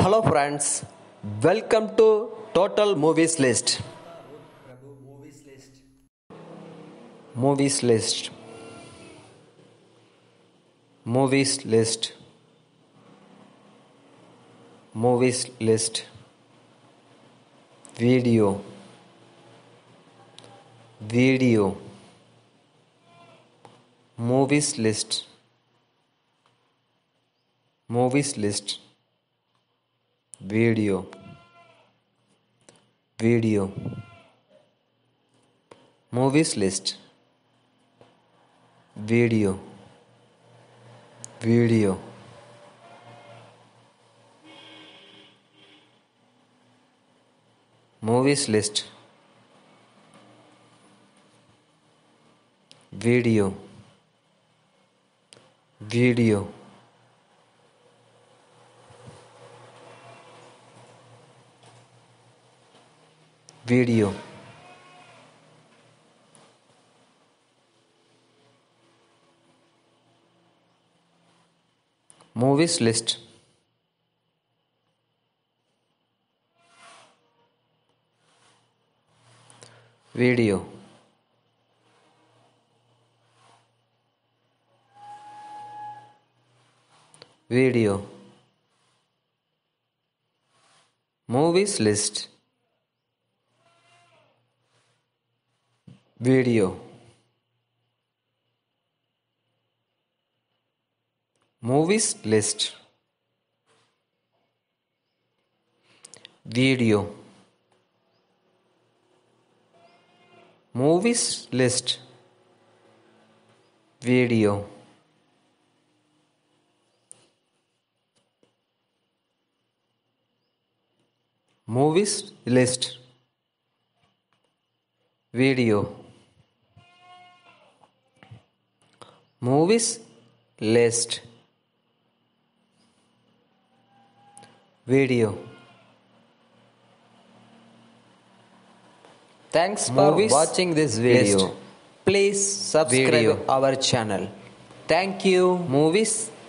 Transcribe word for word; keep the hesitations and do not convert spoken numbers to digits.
Hello friends, welcome to Total Movies List. Prabhu Movies List. Movies List. Movies List. Movies List. Video. Video. Movies List. Movies List. Video. Video. Movies List. Video. Video. Movies List. Video. Video. Video. Movies List. Video. Video. Movies List. Video. Movies List. Video. Movies List. Video. Movies List. Video. Movies List. Video. Thanks for Movies watching this video. list. Please subscribe Video. our channel. Thank you. Movies